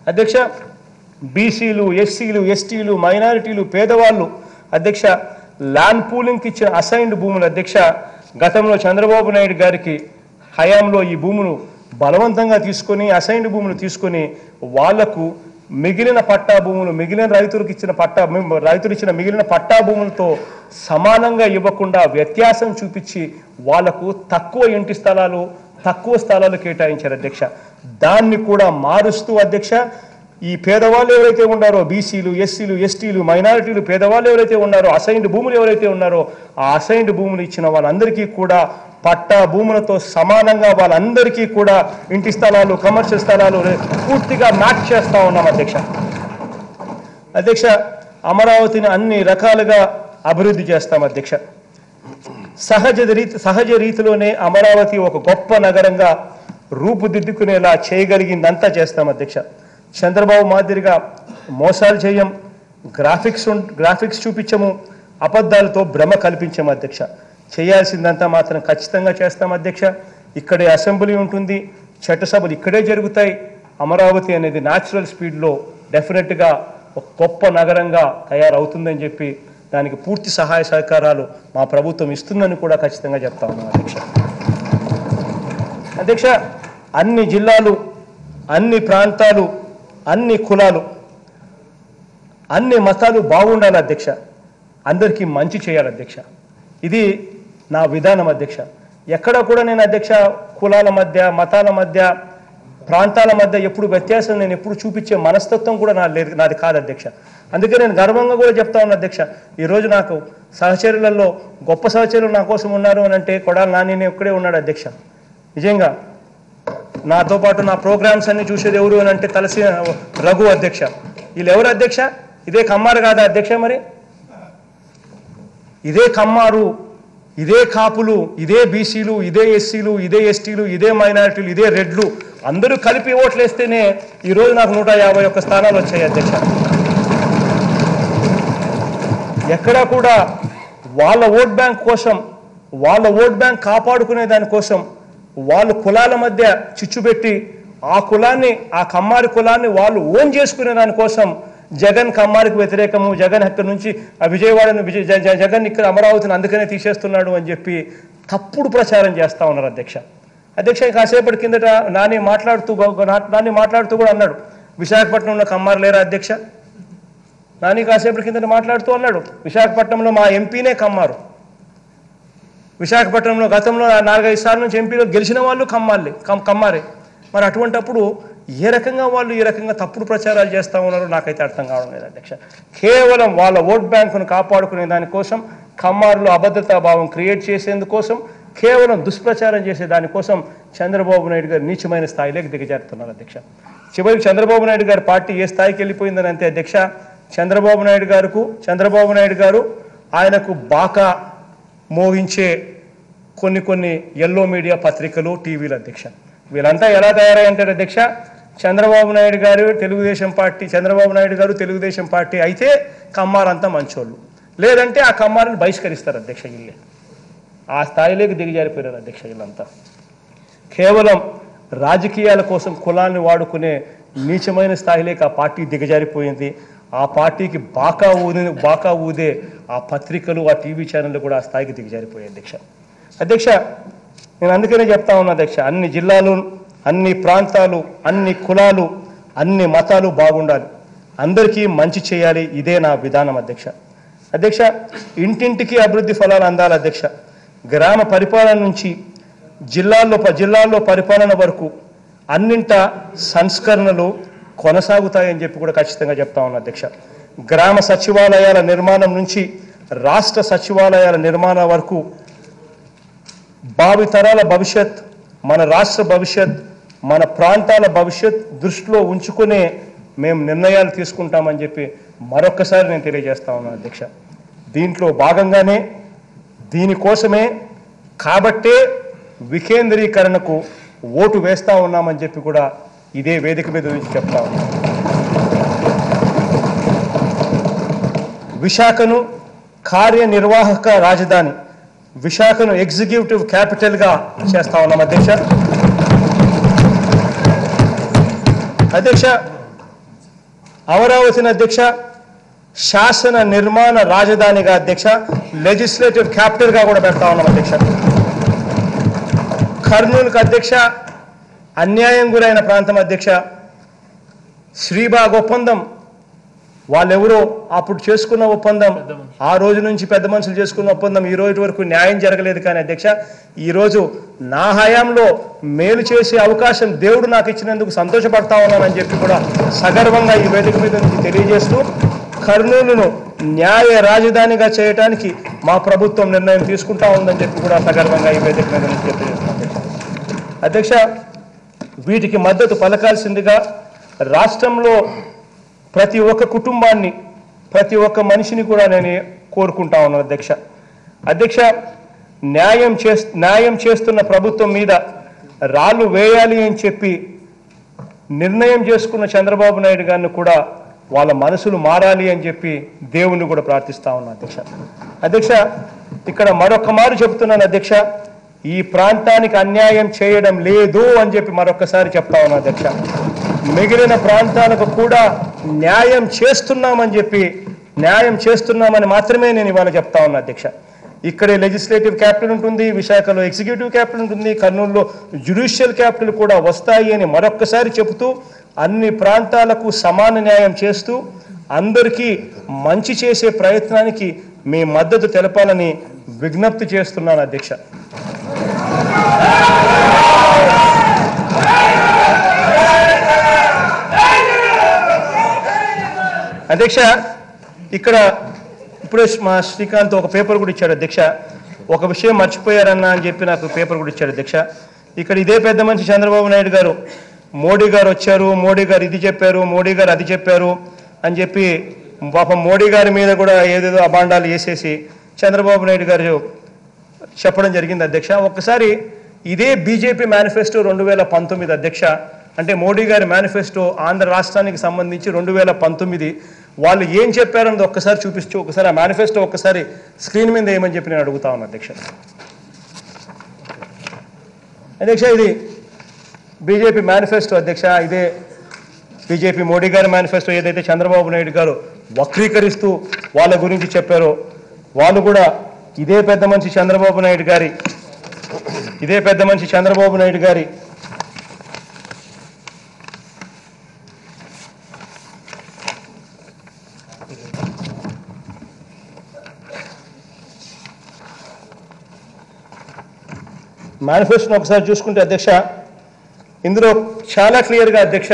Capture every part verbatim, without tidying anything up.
అధ్యక్ష, బీసీలు, ఎస్సీలు, ఎస్టీలు, మైనారిటీలు, పేదవాళ్ళు అధ్యక్ష ల్యాండ్ పూలింగ్కి ఇచ్చిన అసైన్డ్ భూములు అధ్యక్ష గతంలో చంద్రబాబు నాయుడు గారికి హయాంలో ఈ భూములు బలవంతంగా తీసుకొని అసైన్డ్ భూములు తీసుకొని వాళ్లకు మిగిలిన పట్టా భూములు మిగిలిన రైతులకు ఇచ్చిన పట్టా రైతులు ఇచ్చిన మిగిలిన పట్టా భూములతో సమానంగా ఇవ్వకుండా వ్యత్యాసం చూపించి వాళ్లకు తక్కువ ఇంటి స్థలాలు తక్కువ స్థలాలు కేటాయించారు అధ్యక్ష. దాన్ని కూడా మారుస్తూ అధ్యక్ష ఈ పేదవాళ్ళు ఎవరైతే ఉన్నారో బీసీలు, ఎస్సీలు, ఎస్టీలు, మైనారిటీలు, పేదవాళ్ళు ఎవరైతే ఉన్నారో అసైన్డ్ భూములు ఎవరైతే ఉన్నారో ఆ అసైన్డ్ భూములు ఇచ్చిన వాళ్ళందరికీ కూడా పట్టా భూములతో సమానంగా వాళ్ళందరికీ కూడా ఇంటి స్థలాలు, కమర్షియల్ స్థలాలు పూర్తిగా మ్యాచ్ చేస్తూ ఉన్నాం అధ్యక్ష. అధ్యక్ష, అమరావతిని అన్ని రకాలుగా అభివృద్ధి చేస్తాం అధ్యక్ష. సహజ రీతి సహజ రీతిలోనే అమరావతి ఒక గొప్ప నగరంగా రూపుదిద్దుకునేలా చేయగలిగిందంతా చేస్తాం అధ్యక్ష. చంద్రబాబు మాదిరిగా మోసాలు చేయం, గ్రాఫిక్స్ గ్రాఫిక్స్ చూపించము, అబద్ధాలతో భ్రమ కల్పించము అధ్యక్ష. చేయాల్సిందంతా మాత్రం ఖచ్చితంగా చేస్తాం అధ్యక్ష. ఇక్కడే అసెంబ్లీ ఉంటుంది, చట్టసభలు ఇక్కడే జరుగుతాయి. అమరావతి అనేది న్యాచురల్ స్పీడ్లో డెఫినెట్గా ఒక గొప్ప నగరంగా తయారవుతుందని చెప్పి దానికి పూర్తి సహాయ సహకారాలు మా ప్రభుత్వం ఇస్తుందని కూడా ఖచ్చితంగా చెప్తా ఉన్నాం అధ్యక్ష. అధ్యక్ష, అన్ని జిల్లాలు, అన్ని ప్రాంతాలు, అన్ని కులాలు, అన్ని మతాలు బాగుండాలి అధ్యక్ష. అందరికీ మంచి చేయాలి అధ్యక్ష. ఇది నా విధానం అధ్యక్ష. ఎక్కడ కూడా నేను అధ్యక్ష కులాల మధ్య, మతాల మధ్య, ప్రాంతాల మధ్య ఎప్పుడు వ్యత్యాసం నేను ఎప్పుడు చూపించే మనస్తత్వం కూడా నా లేదు నాది కాదు అధ్యక్ష. అందుకే నేను గర్వంగా కూడా చెప్తా ఉన్నా అధ్యక్ష. ఈరోజు నాకు సహచరులలో గొప్ప సహచరులు నా కోసం ఉన్నారు అని అంటే కొడాలి నాని ఒక్కడే ఉన్నాడు అధ్యక్ష. నిజంగా నాతో పాటు నా ప్రోగ్రామ్స్ అన్ని చూసేది ఎవరు అని అంటే తలసి రఘు అధ్యక్ష. వీళ్ళు ఎవరు అధ్యక్ష? ఇదే కమ్మారు కాదా అధ్యక్ష? మరి ఇదే కమ్మారు, ఇదే కాపులు, ఇదే బీసీలు, ఇదే ఎస్సీలు, ఇదే ఎస్టీలు, ఇదే మైనారిటీలు, ఇదే రెడ్లు అందరూ కలిపి ఓట్లేస్తేనే ఈరోజు నాకు నూట యాభై ఒక్క స్థానాలు వచ్చాయి అధ్యక్ష. ఎక్కడా కూడా వాళ్ళ ఓట్ బ్యాంక్ కోసం, వాళ్ళ ఓట్ బ్యాంక్ కాపాడుకునే దానికోసం వాళ్ళు కులాల మధ్య చిచ్చుపెట్టి ఆ కులాన్ని, ఆ కమ్మారి కులాన్ని వాళ్ళు ఓన్ చేసుకునే దానికోసం జగన్ కమ్మారికి వ్యతిరేకము, జగన్ అక్కడి నుంచి విజయవాడను విజయ జగన్ ఇక్కడ అమరావతిని అందుకనే తీసేస్తున్నాడు అని చెప్పి తప్పుడు ప్రచారం చేస్తూ ఉన్నారు అధ్యక్ష. అధ్యక్ష, కాసేపటి కిందట నాని మాట్లాడుతూ నాని మాట్లాడుతూ కూడా అన్నాడు, విశాఖపట్నంలో కమ్మారు లేరా అధ్యక్ష? నాని కాసేపటి కిందట మాట్లాడుతూ అన్నాడు, విశాఖపట్నంలో మా ఎంపీనే కమ్మారు. విశాఖపట్నంలో గతంలో నాలుగైదు సార్లు నుంచి ఎంపీలో గెలిచిన వాళ్ళు కమ్మాలే కమ్మారే. మరి అటువంటప్పుడు ఏ రకంగా వాళ్ళు ఈ రకంగా తప్పుడు ప్రచారాలు చేస్తూ ఉన్నారో నాకైతే అర్థం కావడం లేదు అధ్యక్ష. కేవలం వాళ్ళ ఓట్ బ్యాంకును కాపాడుకునే దానికోసం, కమ్మారులో అభద్రతా భావం క్రియేట్ చేసేందుకోసం, కేవలం దుష్ప్రచారం చేసే దానికోసం చంద్రబాబు నాయుడు గారు నీచమైన స్థాయిలోకి దిగజారుతున్నారు అధ్యక్ష. చివరికి చంద్రబాబు నాయుడు గారి పార్టీ ఏ స్థాయికి వెళ్ళిపోయిందని అంతే అధ్యక్ష. చంద్రబాబు నాయుడు గారుకు చంద్రబాబు నాయుడు గారు ఆయనకు బాకా మోగించే కొన్ని కొన్ని ఎల్లో మీడియా పత్రికలు, టీవీలు అధ్యక్ష. వీళ్ళంతా ఎలా తయారయ్యంటారు అధ్యక్ష? చంద్రబాబు నాయుడు గారు తెలుగుదేశం పార్టీ చంద్రబాబు నాయుడు గారు తెలుగుదేశం పార్టీ అయితే కమ్మారంతా మంచోళ్ళు, లేదంటే ఆ కమ్మారిని బహిష్కరిస్తారు అధ్యక్ష. వీళ్ళే ఆ స్థాయిలోకి దిగజారిపోయారు అధ్యక్ష. వీళ్ళంతా కేవలం రాజకీయాల కోసం కులాన్ని వాడుకునే నీచమైన స్థాయిలోకి ఆ పార్టీ దిగజారిపోయింది. ఆ పార్టీకి బాకా ఊది బాకా ఊదే ఆ పత్రికలు, ఆ టీవీ ఛానళ్ళు కూడా ఆ స్థాయికి దిగజారిపోయాయి అధ్యక్ష. అధ్యక్ష, నేను అందుకనే చెప్తా ఉన్నా అధ్యక్ష, అన్ని జిల్లాలు, అన్ని ప్రాంతాలు, అన్ని కులాలు, అన్ని మతాలు బాగుండాలి, అందరికీ మంచి చేయాలి. ఇదే నా విధానం అధ్యక్ష. అధ్యక్ష, ఇంటింటికి అభివృద్ధి ఫలాలు అందాలి అధ్యక్ష. గ్రామ పరిపాలన నుంచి జిల్లాల్లో జిల్లాల్లో పరిపాలన వరకు అన్నింట సంస్కరణలు కొనసాగుతాయని చెప్పి కూడా ఖచ్చితంగా చెప్తా ఉన్నా అధ్యక్ష. గ్రామ సచివాలయాల నిర్మాణం నుంచి రాష్ట్ర సచివాలయాల నిర్మాణం వరకు భావితరాల భవిష్యత్, మన రాష్ట్ర భవిష్యత్, మన ప్రాంతాల భవిష్యత్ దృష్టిలో ఉంచుకునే మేము నిర్ణయాలు తీసుకుంటామని చెప్పి మరొక్కసారి నేను తెలియజేస్తా ఉన్నాను అధ్యక్ష. దీంట్లో భాగంగానే దీనికోసమే కాబట్టే వికేంద్రీకరణకు ఓటు వేస్తూ ఉన్నామని చెప్పి కూడా ఇదే వేదిక మీద నుంచి చెప్తా ఉన్నాం. విశాఖను కార్యనిర్వాహక రాజధాని, విశాఖను ఎగ్జిక్యూటివ్ క్యాపిటల్గా చేస్తా ఉన్నాం అధ్యక్ష. అధ్యక్ష, అమరావతిని అధ్యక్ష శాసన నిర్మాణ రాజధానిగా అధ్యక్ష లెజిస్లేటివ్ క్యాపిటల్గా కూడా పెడతా ఉన్నాం అధ్యక్ష. కర్నూలుకు అధ్యక్ష అన్యాయం గురైన ప్రాంతం అధ్యక్ష. శ్రీబాగ్ ఒప్పందం వాళ్ళెవరో అప్పుడు చేసుకున్న ఒప్పందం, ఆ రోజు నుంచి పెద్ద మనుషులు చేసుకున్న ఒప్పందం ఈ రోజు వరకు న్యాయం జరగలేదు. కానీ అధ్యక్ష ఈరోజు నా హయాంలో మేలు చేసే అవకాశం దేవుడు నాకు ఇచ్చినందుకు సంతోషపడతా ఉన్నానని చెప్పి కూడా సగర్వంగా ఈ వేదిక మీద నుంచి తెలియజేస్తూ కర్నూలును న్యాయ రాజధానిగా చేయడానికి మా ప్రభుత్వం నిర్ణయం తీసుకుంటా ఉందని చెప్పి కూడా సగర్వంగా ఈ వేదిక మీద నుంచి తెలియజేస్తున్నాను అధ్యక్ష. వీటికి మద్దతు పలకాల్సిందిగా రాష్ట్రంలో ప్రతి ఒక్క కుటుంబాన్ని ప్రతి ఒక్క మనిషిని కూడా నేను కోరుకుంటా ఉన్నాను అధ్యక్ష. అధ్యక్ష న్యాయం చే న్యాయం చేస్తున్న ప్రభుత్వం మీద రాళ్ళు వేయాలి అని చెప్పి నిర్ణయం చేసుకున్న చంద్రబాబు నాయుడు గారిని కూడా వాళ్ళ మనసులు మారాలి అని చెప్పి దేవుణ్ణి కూడా ప్రార్థిస్తా ఉన్నాను అధ్యక్ష. అధ్యక్ష ఇక్కడ మరొక మారు చెప్తున్నాను అధ్యక్ష, ఈ ప్రాంతానికి అన్యాయం చేయడం లేదు అని చెప్పి మరొకసారి చెప్తా ఉన్నాను అధ్యక్ష. మిగిలిన ప్రాంతాలకు కూడా న్యాయం చేస్తున్నామని చెప్పి న్యాయం చేస్తున్నామని మాత్రమే నేను ఇవాళ చెప్తా ఉన్నా అధ్యక్ష. ఇక్కడే లెజిస్లేటివ్ క్యాపిటల్ ఉంటుంది, విశాఖలో ఎగ్జిక్యూటివ్ క్యాపిటల్ ఉంటుంది, కర్నూలులో జ్యుడిషియల్ క్యాపిటల్ కూడా వస్తాయి అని మరొక్కసారి చెబుతూ అన్ని ప్రాంతాలకు సమాన న్యాయం చేస్తూ అందరికీ మంచి చేసే ప్రయత్నానికి మీ మద్దతు తెలపాలని విజ్ఞప్తి చేస్తున్నాను అధ్యక్ష. అధ్యక్ష ఇక్కడ ఇప్పుడే మా శ్రీకాంత్ ఒక పేపర్ కూడా ఇచ్చాడు అధ్యక్ష. ఒక విషయం మర్చిపోయారన్నా అని చెప్పి నాకు పేపర్ కూడా ఇచ్చాడు అధ్యక్ష. ఇక్కడ ఇదే పెద్ద మనిషి చంద్రబాబు నాయుడు గారు మోడీ గారు వచ్చారు, మోడీ గారు ఇది చెప్పారు, మోడీ గారు అది చెప్పారు అని చెప్పి పాపం మోడీ గారి మీద కూడా ఏదేదో అబాండాలు వేసేసి చంద్రబాబు నాయుడు గారు చెప్పడం జరిగింది అధ్యక్ష. ఒక్కసారి ఇదే బీజేపీ మేనిఫెస్టో రెండు వేల పంతొమ్మిది అధ్యక్ష, అంటే మోడీ గారి మేనిఫెస్టో ఆంధ్ర రాష్ట్రానికి సంబంధించి రెండు వేల పంతొమ్మిది వాళ్ళు ఏం చెప్పారన్నది ఒక్కసారి చూపిస్తూ ఒకసారి ఆ మేనిఫెస్టో ఒక్కసారి స్క్రీన్ మీద ఏమని చెప్పి నేను అడుగుతా ఉన్నాను అధ్యక్ష. అధ్యక్ష ఇది బీజేపీ మేనిఫెస్టో అధ్యక్ష. ఇదే బీజేపీ మోడీ గారి మేనిఫెస్టో ఏదైతే చంద్రబాబు నాయుడు గారు వక్రీకరిస్తూ వాళ్ళ గురించి చెప్పారో వాళ్ళు కూడా ఇదే పెద్ద మనిషి చంద్రబాబు నాయుడు గారి ఇదే పెద్ద మనిషి చంద్రబాబు నాయుడు గారి మేనిఫెస్టోను ఒకసారి చూసుకుంటే అధ్యక్ష ఇందులో చాలా క్లియర్గా అధ్యక్ష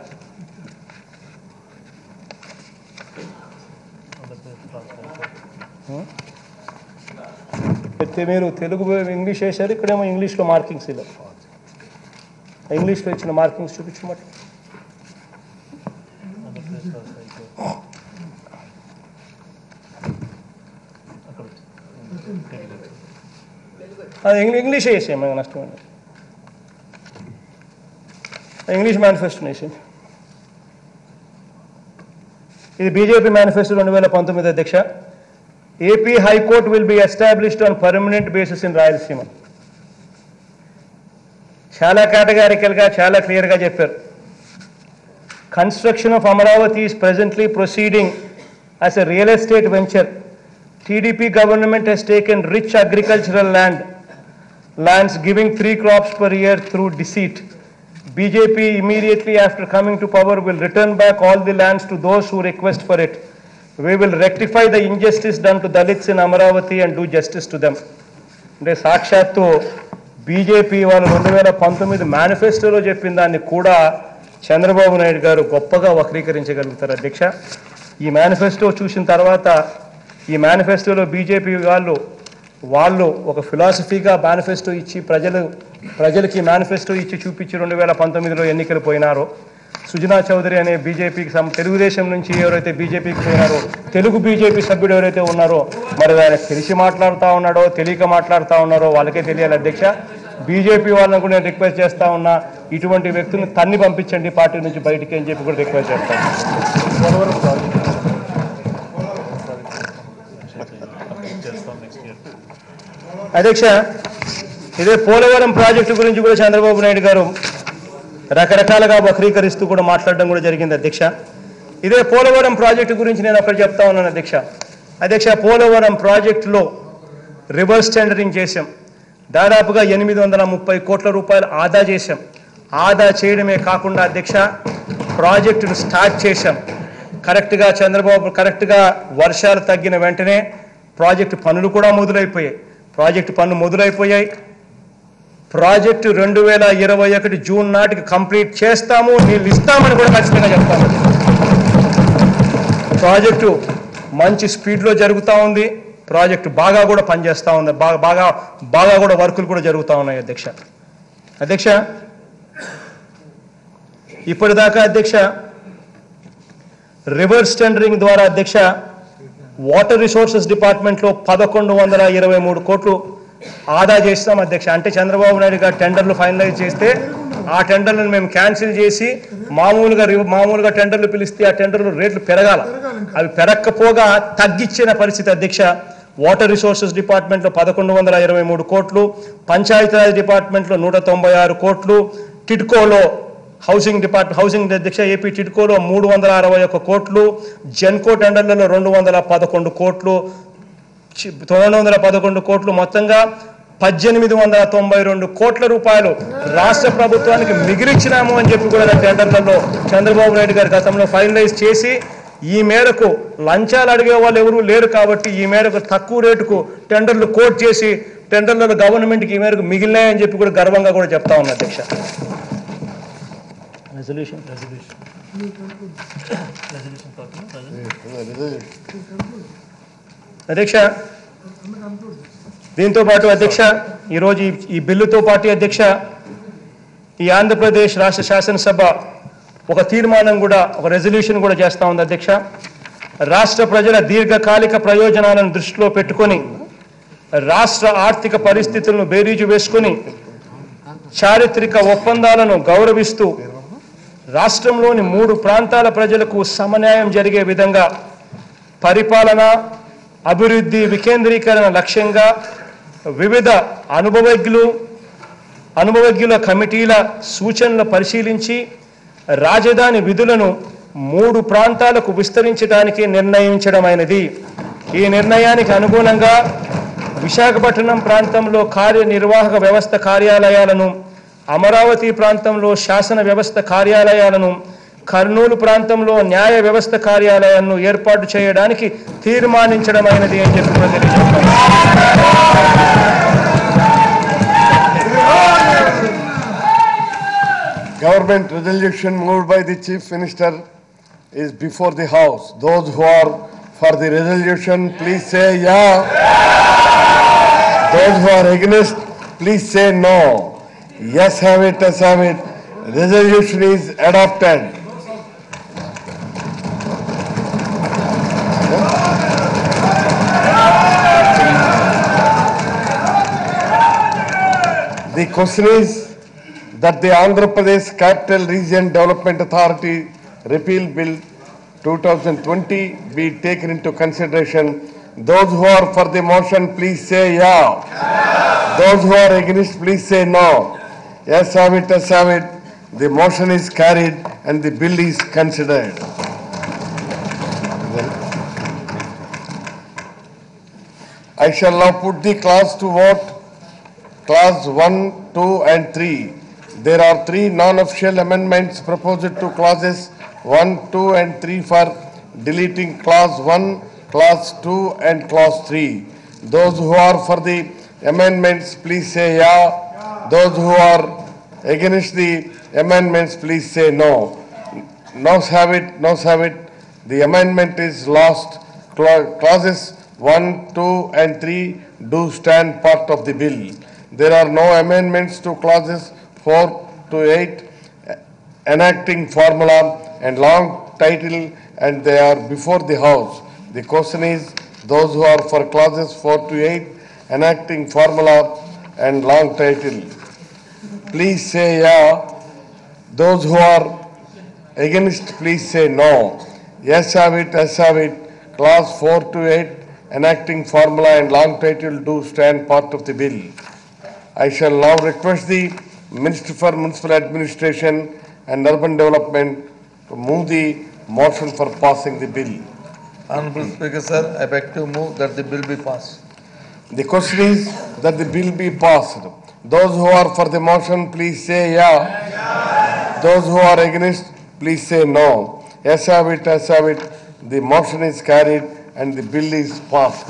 మీరు తెలుగు ఇంగ్లీష్ వేశారు, ఇక్కడేమో ఇంగ్లీష్లో మార్కింగ్స్ ఇలా ఇంగ్లీష్లో ఇచ్చిన మార్కింగ్స్ చూపించమాట. అది ఇంగ్లీషే వేసాం మనకు నష్టం అండి. ఇంగ్లీష్ మేనిఫెస్టో వేసింది. ఇది బీజేపీ మేనిఫెస్టో రెండు వేల పంతొమ్మిది అధ్యక్ష. AP high court will be established on permanent basis in Rayalaseema. చాలా కేటగారికల్గా చాలా క్లియర్గా చెప్పారు. Construction of Amaravati is presently proceeding as a real estate venture. TDP government has taken rich agricultural land lands giving three crops per year through deceit. B J P immediately after coming to power will return back all the lands to those who request for it. We will rectify the injustice done to Dalits in Amaravati and do justice to them. అంటే సాక్షాత్తు BJP వాళ్ళు రెండు వేల పంతొమ్మిది మేనిఫెస్టోలో చెప్పిన దాన్ని కూడా చంద్రబాబు నాయుడు గారు గొప్పగా వక్రీకరించగలుగుతారు అధ్యక్ష. ఈ మేనిఫెస్టో చూసిన తర్వాత ఈ మేనిఫెస్టోలో బీజేపీ వాళ్ళు వాళ్ళు ఒక ఫిలాసఫీగా మేనిఫెస్టో ఇచ్చి ప్రజలు ప్రజలకి మేనిఫెస్టో ఇచ్చి చూపించి రెండు వేల పంతొమ్మిదిలో ఎన్నికలు పోయినారో సుజనా చౌదరి అనే బీజేపీకి సం తెలుగుదేశం నుంచి ఎవరైతే బీజేపీకి పోయినారో తెలుగు బీజేపీ సభ్యుడు ఎవరైతే ఉన్నారో మరి ఆయన తెలిసి మాట్లాడుతూ ఉన్నాడో తెలియక మాట్లాడుతూ ఉన్నారో వాళ్ళకే తెలియాలి అధ్యక్ష. బీజేపీ వాళ్ళని కూడా నేను రిక్వెస్ట్ చేస్తూ ఉన్నా, ఇటువంటి వ్యక్తులను తన్ని పంపించండి పార్టీ నుంచి బయటికి అని చెప్పి కూడా రిక్వెస్ట్ చేస్తాను అధ్యక్ష. ఇదే పోలవరం ప్రాజెక్టు గురించి కూడా చంద్రబాబు నాయుడు గారు రకరకాలుగా వక్రీకరిస్తూ కూడా మాట్లాడడం కూడా జరిగింది అధ్యక్ష. ఇదే పోలవరం ప్రాజెక్టు గురించి నేను ఒకటి చెప్తా ఉన్నాను అధ్యక్ష. అధ్యక్ష, పోలవరం ప్రాజెక్టులో రివర్స్ టెండరింగ్ చేశాం. దాదాపుగా ఎనిమిది వందల ముప్పై కోట్ల రూపాయలు ఆదా చేశాం. ఆదా చేయడమే కాకుండా అధ్యక్ష, ప్రాజెక్టును స్టార్ట్ చేశాం. కరెక్ట్గా చంద్రబాబు కరెక్ట్గా వర్షాలు తగ్గిన వెంటనే ప్రాజెక్టు పనులు కూడా మొదలైపోయాయి. ప్రాజెక్టు పనులు మొదలైపోయాయి. ప్రాజెక్టు రెండు వేల ఇరవై ఒకటి జూన్ నాటికి కంప్లీట్ చేస్తాము, నీళ్ళు ఇస్తామని కూడా ఖచ్చితంగా చెప్తాము. ప్రాజెక్టు మంచి స్పీడ్లో జరుగుతూ ఉంది. ప్రాజెక్టు బాగా కూడా పనిచేస్తూ ఉంది. బాగా బాగా బాగా కూడా వర్కులు కూడా జరుగుతూ ఉన్నాయి అధ్యక్ష. అధ్యక్ష, ఇప్పటిదాకా అధ్యక్ష రివర్స్ టెండరింగ్ ద్వారా అధ్యక్ష వాటర్ రిసోర్సెస్ డిపార్ట్మెంట్లో పదకొండు వందల ఇరవై మూడు కోట్లు ఆదా చేస్తాం అధ్యక్ష. అంటే చంద్రబాబు నాయుడు గారు టెండర్లు ఫైనలైజ్ చేస్తే ఆ టెండర్లను మేము క్యాన్సిల్ చేసి మామూలుగా మామూలుగా టెండర్లు పిలిస్తే ఆ టెండర్లు రేట్లు పెరగాల, అవి పెరగకపోగా తగ్గించిన పరిస్థితి అధ్యక్ష. వాటర్ రిసోర్సెస్ డిపార్ట్మెంట్లో పదకొండు వందల ఇరవై మూడు కోట్లు, పంచాయతీరాజ్ డిపార్ట్మెంట్లో నూట తొంభై ఆరు కోట్లు, టిడ్కోలో హౌసింగ్ డిపార్ట్మెంట్ హౌసింగ్ అధ్యక్ష ఏపీ టిడ్కోలో మూడు వందల అరవై ఒక్క కోట్లు, జెన్కో టెండర్లలో రెండు వందల పదకొండు కోట్లు రెండు వందల పదకొండు కోట్లు మొత్తంగా పద్దెనిమిది వందల తొంభై రెండు కోట్ల రూపాయలు రాష్ట్ర ప్రభుత్వానికి మిగిలిచ్చినాము అని చెప్పి కూడా టెండర్లలో చంద్రబాబు నాయుడు గారి గతంలో ఫైనలైజ్ చేసి, ఈ మేరకు లంచాలు అడిగే వాళ్ళు ఎవరూ లేరు కాబట్టి ఈ మేరకు తక్కువ రేటుకు టెండర్లు కోట్ చేసి టెండర్లలో గవర్నమెంట్కి ఈ మేరకు మిగిలినాయని చెప్పి కూడా గర్వంగా కూడా చెప్తా ఉన్నా అధ్యక్ష. రెజల్యూషన్ అధ్యక్ష, దీంతో పాటు అధ్యక్ష ఈరోజు ఈ బిల్లుతో పాటు అధ్యక్ష ఈ ఆంధ్రప్రదేశ్ రాష్ట్ర శాసనసభ ఒక తీర్మానం కూడా ఒక రెజల్యూషన్ కూడా చేస్తూ ఉంది అధ్యక్ష. రాష్ట్ర ప్రజల దీర్ఘకాలిక ప్రయోజనాలను దృష్టిలో పెట్టుకొని రాష్ట్ర ఆర్థిక పరిస్థితులను బేరీజు వేసుకొని చారిత్రక ఒప్పందాలను గౌరవిస్తూ రాష్ట్రంలోని మూడు ప్రాంతాల ప్రజలకు సమన్యాయం జరిగే విధంగా పరిపాలన, అభివృద్ధి, వికేంద్రీకరణ లక్ష్యంగా వివిధ అనుభవజ్ఞులు అనుభవజ్ఞుల కమిటీల సూచనలు పరిశీలించి రాజధాని విధులను మూడు ప్రాంతాలకు విస్తరించడానికి నిర్ణయించడమైనది. ఈ నిర్ణయానికి అనుగుణంగా విశాఖపట్నం ప్రాంతంలో కార్యనిర్వాహక వ్యవస్థ కార్యాలయాలను, అమరావతి ప్రాంతంలో శాసన వ్యవస్థ కార్యాలయాలను, కర్నూలు ప్రాంతంలో న్యాయ వ్యవస్థ కార్యాలయాలను ఏర్పాటు చేయడానికి తీర్మానించడమైనది అని చెప్పి తెలియజేస్తాను. Government resolution moved by the Chief Minister is before the House. Those who are for the resolution, please say yeah. Those who are against, please say no. Yes, have it, yes, have it. Resolution is adopted. The question is that the Andhra Pradesh Capital Region Development Authority Repeal Bill twenty twenty be taken into consideration. Those who are for the motion, please say yeah. Those who are against, please say no. Yes, have it, yes, have it. The motion is carried and the bill is considered. I shall now put the clause to vote. Clause one, two and three. There are three non-official amendments proposed to clauses one, two and three for deleting clause one, clause two and clause three. Those who are for the amendments, please say yeah. Those who are against the amendments, please say no. Noes have it, noes have it. The amendment is lost. Clauses one, two and three do stand part of the bill. There are no amendments to clauses four to eight enacting formula and long title, and they are before the House. The question is, those who are for clauses four to eight enacting formula and long title, please say yeah. Those who are against, please say no. Yes, have it, yes, have it. Clause four to eight enacting formula and long title do stand part of the bill. I shall now request the Minister for Municipal Administration and Urban Development to move the motion for passing the bill. Honorable Speaker, sir, I beg to move that the bill be passed. The question is that the bill be passed. Those who are for the motion, please say yeah. Those who are against, please say no. Yes, have it, yes, have it. The motion is carried and the bill is passed.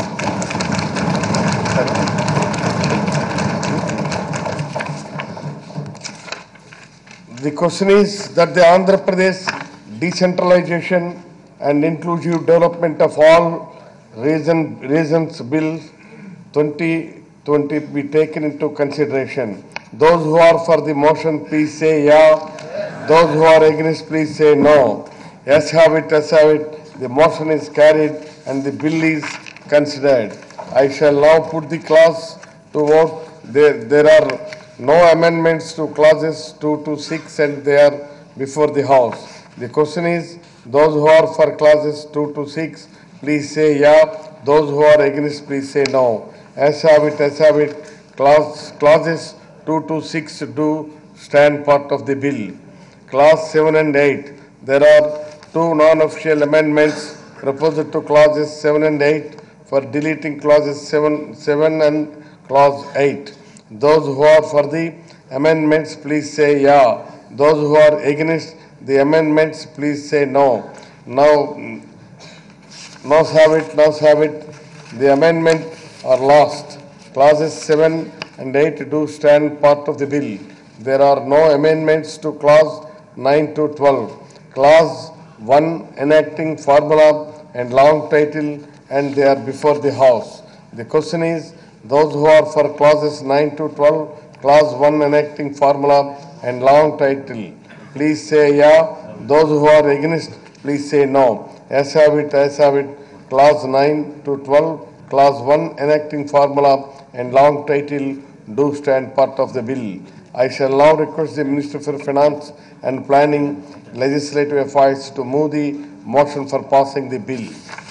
The question is that the Andhra Pradesh Decentralization and Inclusive Development of All Region, Regions Bill twenty twenty be taken into consideration. Those who are for the motion, please say yeah. Those who are against, please say no. Yes, have it, yes, have it. The motion is carried and the bill is considered. I shall now put the clause to vote. There, there are no amendments to clauses two to six and they are before the House. The question is, those who are for clauses two to six, please say yeah. Those who are against, please say no. As have it, as have it. Clause, clauses two to six do stand part of the bill. Clause seven and eight. There are two non-official amendments proposed to clauses seven and eight for deleting clauses seven, seven and clause eight. Those who are for the amendments, please say yeah. Those who are against the amendments, please say no. Now, no have it, no have it. The amendment are lost. Clauses seven and eight do stand part of the bill. There are no amendments to clause nine to twelve. Clause one enacting formula and long title and they are before the House. The question is, those who are for clauses nine to twelve, clause one enacting formula and long title, please say yeah. Those who are against, please say no. As have it, as have it. Clause nine to twelve, clause one enacting formula and long title do stand part of the bill. I shall now request the Minister for Finance and Planning, Legislative Affairs to move the motion for passing the bill.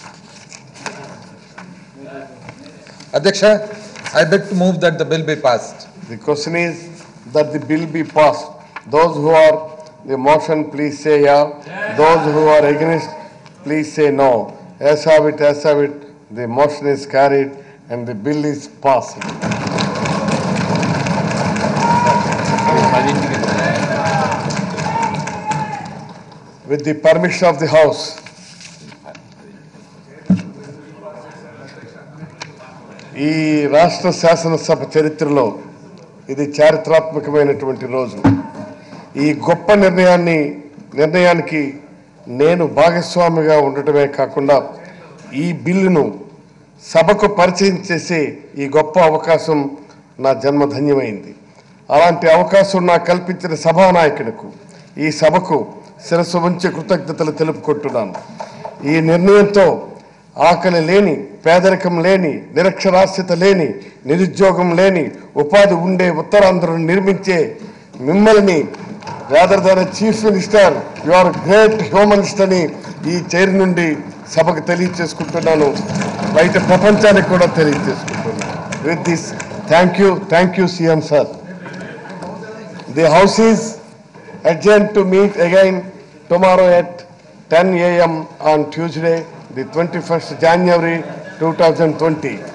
Adyaksha, I beg to move that the bill be passed. The question is that the bill be passed. Those who are the motion, please say yeah. Those who are against, please say no. As have it, as have it. The motion is carried and the bill is passed. With the permission of the House, ఈ రాష్ట్ర శాసనసభ చరిత్రలో ఇది చారిత్రాత్మకమైనటువంటి రోజు. ఈ గొప్ప నిర్ణయాన్ని నిర్ణయానికి నేను భాగస్వామిగా ఉండటమే కాకుండా ఈ బిల్లును సభకు పరిచయం చేసే ఈ గొప్ప అవకాశం నా జన్మధన్యమైంది. అలాంటి అవకాశం నాకు కల్పించిన సభానాయకులకు ఈ సభకు శిరస్సు వంచి కృతజ్ఞతలు తెలుపుకుంటున్నాను. ఈ నిర్ణయంతో ఆకలి లేని, పేదరికం లేని, నిరక్షరాస్యత లేని, నిరుద్యోగం లేని, ఉపాధి ఉండే ఉత్తరాంధ్రను నిర్మించే మిమ్మల్ని rather than chief minister you are great humanist అని ఈ చైర్ నుండి సభకు తెలియచేసుకుంటున్నాను. బయట ప్రపంచానికి కూడా తెలియచేసుకుంటున్నాను. With this thank you thank you CM sir. The house is adjourned to meet again tomorrow at ten A M on Tuesday, the twenty-first January two thousand twenty.